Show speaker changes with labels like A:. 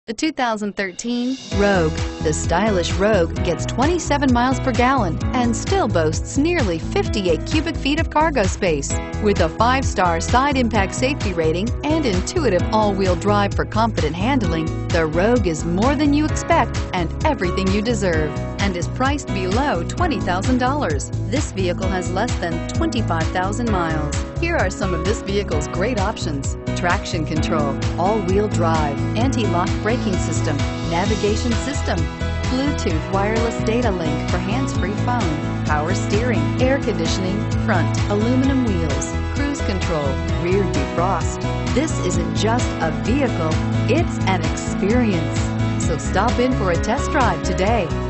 A: The 2013 Rogue. The stylish Rogue gets 27 miles per gallon and still boasts nearly 58 cubic feet of cargo space. With a 5-star side impact safety rating and intuitive all-wheel drive for confident handling, the Rogue is more than you expect and everything you deserve, and is priced below $20,000. This vehicle has less than 25,000 miles. Here are some of this vehicle's great options: traction control, all-wheel drive, anti-lock braking system, navigation system, Bluetooth wireless data link for hands-free phone, power steering, air conditioning, front, aluminum wheels, cruise control, rear defrost. This isn't just a vehicle, it's an experience. So stop in for a test drive today.